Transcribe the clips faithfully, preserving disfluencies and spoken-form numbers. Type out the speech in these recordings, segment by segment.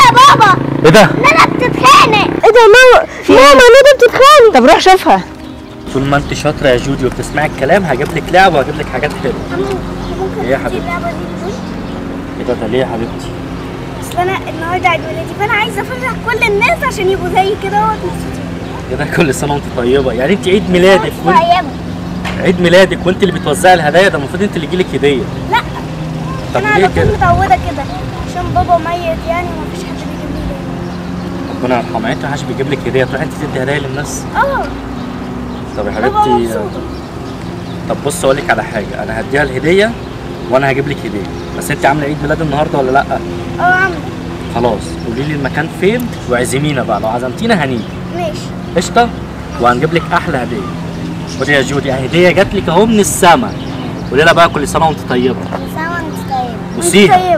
يا بابا. ايه ده؟ ندى بتتخانق. ايه ده يا ماما؟ ماما ندى بتتخانق. طب روح شوفها. طول ما انت شاطره يا جودي وبتسمعي الكلام هجيب لك لعبه وهجيب لك حاجات حلوه. ممكن ايه يا حبيبتي؟ اللعبه دي بدون؟ ايه ده ده ليه يا حبيبتي؟ اصل انا النهارده عيد ميلادي فانا عايزه افرح كل الناس عشان يبقوا زي كده اهوت مبسوطين. ايه ده كل سنه وانت طيبه، يعني انت عيد ميلادك وانت طيبه. عيد ميلادك وانت اللي بتوزعي الهدايا، ده المفروض انت اللي يجيلك هديه. لا طب انا ليه على طول كده؟ متعوده كده عشان بابا ميت يعني ومفيش حد بيجيب لي هديه. ربنا يرحمها، انت محدش بيجيب لك هديه تروحي انت تدي هدايا للناس؟ اه طب يا بابا حبيبتي مبسوطه. طب بص اقول لك على حاجه، انا هديها الهديه وانا هجيب لك هديه، بس انت عامله عيد ميلاد النهارده ولا لا؟ اه عامله. خلاص قولي لي المكان فين واعزمينا بقى، لو عزمتينا هنيجي. ماشي قشطه، وهنجيب لك احلى هديه. خدي يا جودي هديه جات لك اهو من السما، قولي لها بقى كل سنه وانت طيبه. سوا انت طيبه. بصيها. طيبه.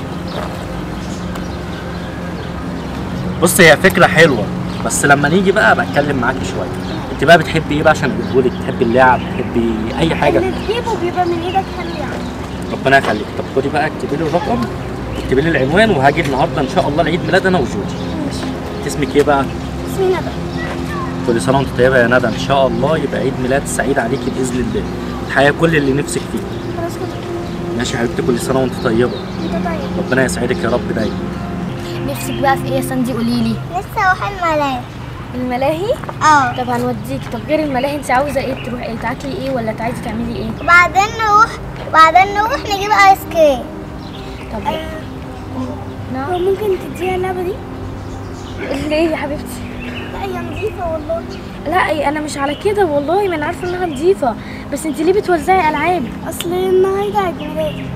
بص هي فكره حلوه، بس لما نيجي بقى بتكلم معاكي شويه. انت بقى بتحبي ايه بقى عشان اجيبهولك؟ بتحبي اللعب؟ بتحبي اي حاجه؟ اللي تجيبه بيبقى من ايدك حلو يعني. ربنا يخليك. طب خدي بقى اكتبي لي الرقم، اكتبي لي العنوان، وهاجي النهارده ان شاء الله العيد ميلاد انا وجودي. ماشي. انت اسمك ايه بقى؟ اسمي ندى. كل سنه وانت طيبه يا ندى، ان شاء الله يبقى عيد ميلاد سعيد عليكي باذن الله، الحياه كل اللي نفسك فيه. خلاص كده. ماشي يا حبيبتي، كل سنه وانت طيبه. انت طيب. ربنا يسعدك يا رب دايما. نفسك بقى في ايه يا ساندي؟ قولي لي. لسه اروح الملاهي. الملاهي؟ اه. طب هنوديكي. طب غير الملاهي انت عاوزه ايه؟ تروحي ايه؟ تاكلي ايه ولا عايزه تعملي ايه؟ وبعدين نروح وبعدين نروح نجيب ايس كريم. طب آه. نعم. هو ممكن تديها اللعبه دي؟ ليه يا حبيبتي؟ لا هي نظيفه والله. لا انا مش على كده والله، ما انا عارفه انها نظيفه، بس انت ليه بتوزعي العاب؟ اصل النهارده عيد ميلادي.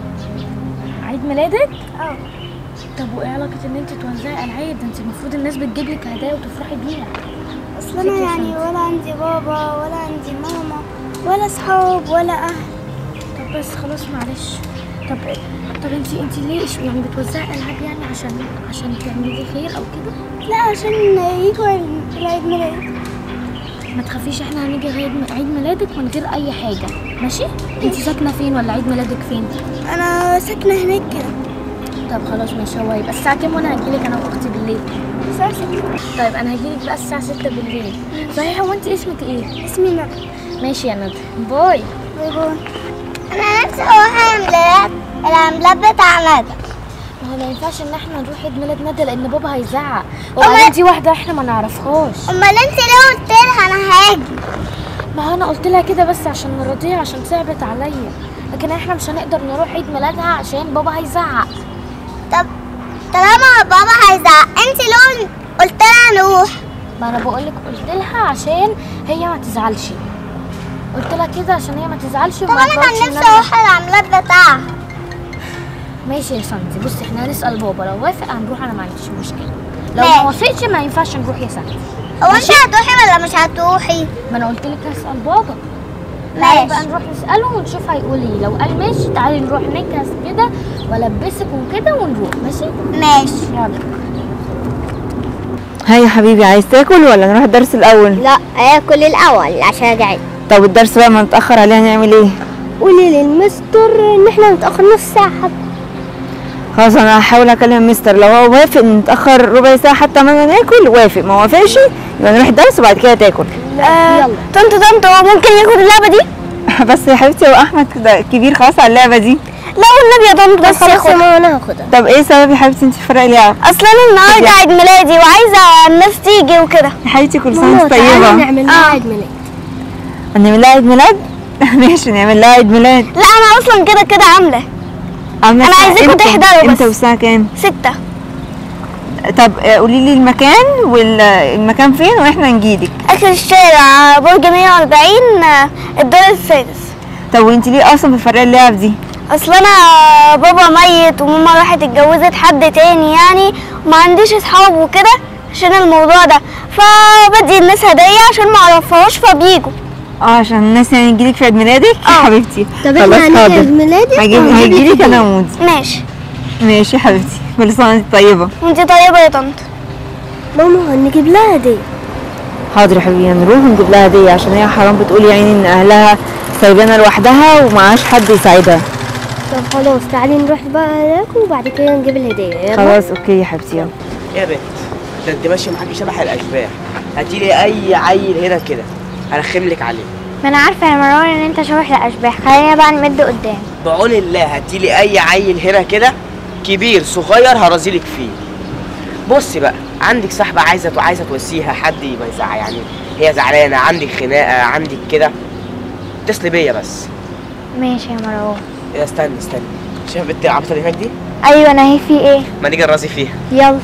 عيد ميلادك؟ اه. طب وايه علاقه ان انت توزعي العاب؟ ده انت المفروض الناس بتجيب لك هدايا وتفرحي بيها. اصل انا يعني ولا عندي بابا ولا عندي ماما ولا اصحاب ولا اهل. طب بس خلاص معلش. طب طب انت انت ليه يعني بتوزعي العاب؟ يعني عشان عشان تعملي خير او كده؟ لا عشان يجوا العيد ميلاد. ما تخافيش، احنا هنيجي عيد عيد ميلادك من غير اي حاجه، ماشي؟ انت ساكنه فين ولا عيد ميلادك فين؟ انا ساكنه هناك كده. طب خلاص ماشي. هو يبقى الساعه كام وانا هجيلك انا واختي بالليل؟ الساعه ستة. طيب انا هجيلك بقى الساعه ستة بالليل. صحيح هو انت اسمك ايه؟ اسمي ندى. ماشي يا ندى، باي. باي باي. انا نفسي اروح العيد العيد بتاع ندى. ما هو ما ينفعش ان احنا نروح عيد ميلاد ندى لان بابا هيزعق، وبعدين دي واحده احنا ما نعرفهاش. امال انت ليه قلت لها انا هاجي؟ ما هو انا قلت لها كده بس عشان نرضيها، عشان صعبت عليا، لكن احنا مش هنقدر نروح عيد ميلادها عشان بابا هيزعق. طب طالما بابا هيزعق انت ليه قلت لها نروح؟ ما انا بقول لك قلت لها عشان هي ما تزعلش، قلت لها كده عشان هي ما تزعلش. طب انا كان نفسي اروح العملات بتاعها. ماشي يا سانتي، بصي احنا هنسال بابا، لو وافق هنروح، انا ما عنديش مشكله. لو ماشي. ما وافقش ما ينفعش نروح يا سانتي. هو انت هتروحي ولا مش هتروحي؟ ما انا قلت لك هسال بابا. ماشي. تعالي بقى نروح نساله ونشوف هيقول ايه، لو قال ماشي تعالي نروح نجهز كده والبسك وكده ونروح. ماشي ماشي. يلا. هاي يا حبيبي، عايز تاكل ولا نروح الدرس الاول؟ لا اكل الاول عشان ارجع. طب الدرس بقى ما نتاخر عليه هنعمل ايه؟ قولي للمستر ان احنا نتاخر نص ساعه حتى. خلاص انا هحاول اكلم المستر، لو هو وافق نتاخر ربع ساعه حتى ما ناكل، وافق. ما وافقش يبقى نروح الدرس وبعد كده تاكل. آه يلا. طنط طنط هو ممكن ياخد اللعبه دي؟ بس يا حبيبتي هو احمد كده كبير خلاص على اللعبه دي. لا والنبي يا طنط بس ياخدها. انا هاخدها. طب ايه سبب يا حبيبتي انت في فرق اللعب؟ اصل انا النهارده عيد ميلادي وعايزه الناس تيجي وكده. يا حبيبتي كل سنه وانت طيبه. نعمل لها عيد ميلاد. نعمل لها عيد ميلاد؟ ماشي نعمل لها عيد ميلاد. لا انا اصلا كده كده عامله. عامله انا عايزاكم تحضروا بس. امتى والساعه كام؟ ستة. طب قولي لي المكان والمكان فين واحنا نجيلك. اخر الشارع برج مية وأربعين الدور السادس. طب وانت ليه اصلا في فرق اللعب دي؟ اصل انا بابا ميت وماما راحت اتجوزت حد تاني يعني، وما عنديش اصحاب وكده عشان الموضوع ده، فبدي الناس هديه عشان ما اعرفهاش فبيجوا. اه عشان الناس يعني تجيلك في عيد ميلادك يا حبيبتي. طب احنا هنيجي عيد ميلادك هيجيلك انا ومودي. ماشي ماشي يا حبيبتي، كل سنه وانت طيبه. وانت طيبه يا طنط. ماما هنجيب لها هديه. حاضر يا حبيبي، هنروح ونجيب لها هديه عشان هي حرام بتقول يعني ان اهلها سايبانا لوحدها ومعهاش حد يساعدها. طب خلاص تعالي نروح بقى هناك وبعد كده نجيب الهديه. يلا. خلاص اوكي يا حبيبتي يلا. يا بنت ده انت ماشيه معاكي شبح الاشباح. هاتيلي اي عيل هنا كده ارخم لك عليه. ما انا عارفه يا مروان ان انت شبح الاشباح، خلينا بقى نمد قدام. بعون الله هاتيلي اي عيل هنا كده كبير صغير هرازيلك فيه. بصي بقى، عندك صاحبه عايزه عايزه توسيها، حد يبقى يزعل يعني هي زعلانه، عندك خناقه، عندك كده، اتصلي بيا بس. ماشي يا مروان. يا استني استني، شايف البنت العبيطه اللي هناك دي؟ ايوه انا هي في ايه؟ ما نيجي نرازي فيها. يلا.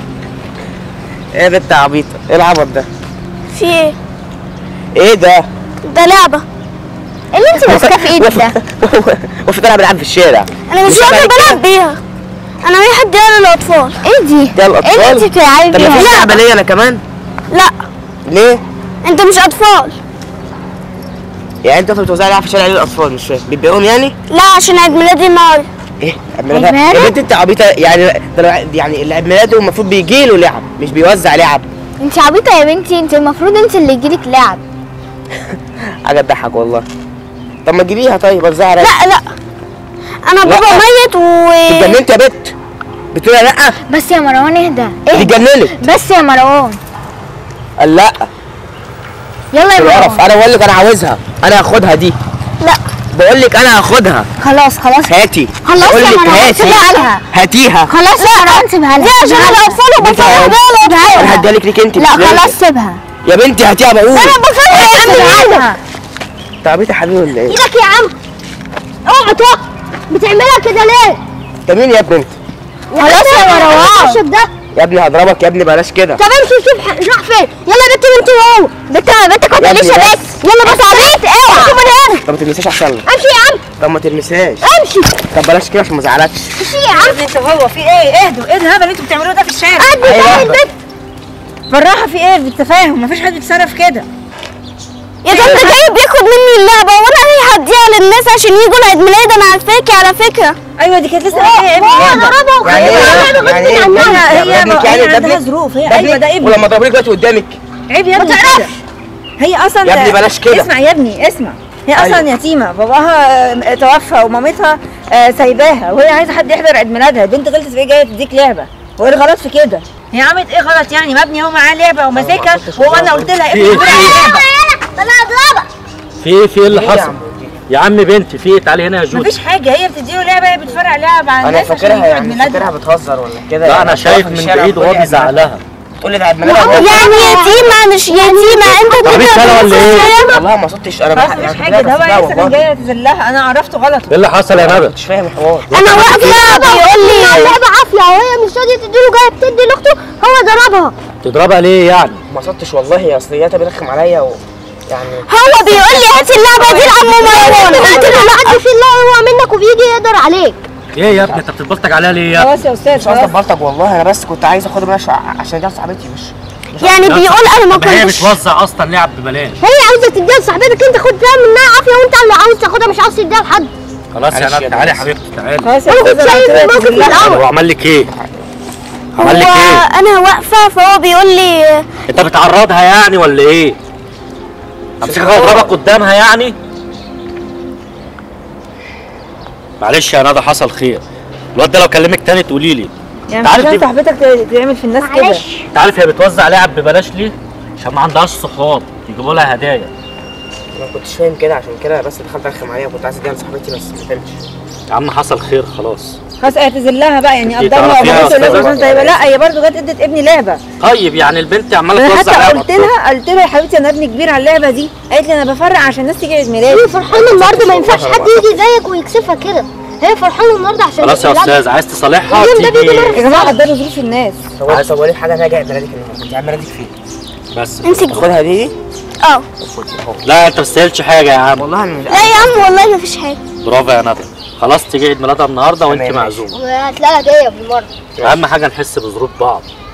ايه يا بنت عبيطه؟ ايه العبط ده؟ في ايه؟ ايه ده؟ ده لعبه. ايه اللي انت ماسكاه في ايدك ده؟ وفي طالع بلعب في الشارع. انا مش واقفه بلعب بيها، انا رايحه اديها للاطفال. ايه دي؟ ده الاطفال؟ ايه اللي انت بتلعبي طب بيها؟ مفيش لعبه ليا انا كمان؟ لا. ليه؟ انت مش اطفال. يعني انت بتوزع لعب في الشارع للاطفال مش فاهم، بتبيعهم يعني؟ لا عشان عيد ميلادي النهارده. ايه عيد ميلادها؟ يا بنت انت عبيطه يعني، ده لو- يعني اللي عيد ميلاده المفروض بيجي له لعب مش بيوزع لعب. انت عبيطه يا بنتي، انت المفروض انت اللي يجيلك لعب. حاجه تضحك والله. طب ما تجيبيها طيب وزعها. لا لا انا بابا ميت و اتجننت يا بت؟ بتقولي لا؟ بس يا مروان اهدى. اتجننت. بس يا مروان. قال لا. يلا يا القرف، مروان. انا بقول لك انا عاوزها، انا هاخدها دي. لا بقول لك انا هاخدها. خلاص خلاص هاتي. خلاص بقول يا لك مروان هاتي. سيبها لها. هاتيها. خلاص يا مروان سيبها لها. دي عشان الاطفال وبفرح بيها الاطفال. انا هديها لك ليك انت. لا خلاص سيبها. يا بنتي هاتيها بقول. انا بفرح بيها. انت عبيط يا حبيبي ولا ايه؟ ايدك يا عم. اوعى تقع. بتعملها كده ليه؟ انت مين يا ابني انت؟ خلاص يا مروان. ده يا ابني هضربك يا ابني بلاش كده. طب امشي شوف راح فين. يلا يا بنتي انت وهو. بنت بنت كنت يا ابني لسه بس. بس. يلا بس يا بنت اوعى تكون من هنا. طب ما تلمسيش احسن لك. امشي يا عم. طب ما تلمسهاش. امشي. طب بلاش كده عشان ما ازعلكش. امشي يا عم. انت وهو في ايه؟ اهدوا، ايه الهبل اللي انتوا بتعملوه ده في الشارع؟ ادي تاني البنت. بالراحه، في ايه؟ بالتفاهم، مفيش حد بيتصرف كده. يا ده انت جاي بياخد مني اللعبه وانا رايحه اديها للناس عشان يجوا لعيد ميلاد. انا عارفاكي على فكره. ايوه دي كانت لسه ايه ابني انا ضربها يعني ايه؟ وخليها يعني ايه؟ هي ده ابنك يعني؟ ده عندها ابنك؟ ظروف، هي ده ايوه ابنك؟ ده ابني. ولما ضربلك دلوقتي قدامك عيب يا ابني كده. هي اصلا يا ابني بلاش كده. اسمع يا ابني اسمع، هي اصلا أيوة. يتيمه، باباها آه، توفى ومامتها آه، سايباها، وهي عايزه حد يحضر عيد ميلادها. البنت غلطت في ايه؟ جايه تديك لعبه، وايه الغلط في كده؟ هي عملت ايه غلط يعني؟ ما ابني هو معاه لعبه وماسكها، وانا قلت لها ابني في معاه ايه؟ لعبه. انا هضربك. في ايه في ايه اللي إيه يا حصل؟ عم؟ يا عم بنتي في ايه؟ تعالي هنا يا جود. مفيش حاجه، هي بتديله لعبه، هي بتفرع لعب على انا الناس عشان فاكرها يجوا عيد يعني ميلادها. فاكرها بتهزر ولا كده. لا يعني انا واقفة شايف في من الشارع بعيد وهو بتقولي عيد ميلادها. بيزعلها. تقول لي ده عيد ميلادها. يعني يتيمه مش يتيمه. انت طب كده انت ولا ايه؟ والله ما صدتش انا. خلاص مفيش حاجه، ده بقى لسه كان جاي يتذلها، انا عرفته غلط. ايه اللي حصل يا ندى؟ مش فاهم الحوار. انا واقفه بيقول لي اللعبه عافيه وهي مش راضيه تديله، جايه بتدي لاخته هو ضربها. تضربها ليه يعني؟ ما صدتش والله، اصل هي بيرخم عليا و... يعني هو بيقول لي هاتي اللعبه دي لعمو مروان. قلت له لا حد في الله هو منك وبيجي يقدر عليك. ايه يا ابني انت بتتبلطج عليها ليه يا ابني؟ خلاص يا استاذ مش قصدي خلاص. بلطج والله، انا بس كنت عايز اخدها منها عشان دي صاحبتي مش يعني بيقول انا ما طب هي كنتش. بتوزع اصلا لعب ببلاش. هي عاوزه تديها لصاحبتك، انت خدتها منها عافيه وانت اللي عاوز تاخدها مش عاوز تديها لحد. خلاص يا معلش يا ندى تعالي يا ناس. حبيبتي تعالي. خلاص يا انا كنت استاذ، شايف أنا الموقف قلت من لك الاول. هو عمل لك ايه؟ عمل هو لك ايه؟ انا واقفه فهو بيقول لي انت بتعرضها يعني ولا ايه؟ امسكها واضربك قدامها يعني؟ معلش يا ندى حصل خير. الواد ده لو كلمك تاني تقولي لي. يعني انت عارف مش دي- صاحبتك تعمل في الناس كده؟ معلش. انت عارف هي بتوزع لعب ببلاش ليه؟ عشان ما عندهاش صحاب يجيبوا لها هدايا. ما كنتش فاهم كده، عشان كده بس دخلت ارخم عليها وكنت عايز اديها لصاحبتي بس ما فهمتش. يا عم حصل خير خلاص. خلاص اعتذر لها بقى، يعني انتي قدرها تعرفيها يا وبص أستاذة؟ لها طيبه. لا هي برضه جت ادت ابني لعبه، طيب يعني البنت عماله انا توزع حتى لعب قلت أطفال. لها قلت لها يا حبيبتي انا ابني كبير على اللعبه دي، قالت لي انا بفرق عشان الناس تيجي عيد ميلادي. هي فرحانه النهارده، ما ينفعش حد يجي زيك ويكسفها كده. هي فرحانه النهارده عشان خلاص يا تلعب. استاذ عايز تصالحها اليوم ده بيجي تيجي. مرة. يا جماعه قدروا ظروف الناس. صوري صوري حاجه انا جاي عيد ميلادك النهارده. انت عيد ميلادك فين؟ بس امسك دي. خدها دي. اه خدي اهو. لا انت ما تستاهلش حاجه يا عم. والله انا مش لا يا عم والله ما فيش حاجه. برافو يا ندى. خلاص تيجي عيد ميلادها النهارده وانت تمام، معزومه. وهتلاقيها هديه بالمره. اهم حاجه نحس بظروف بعض.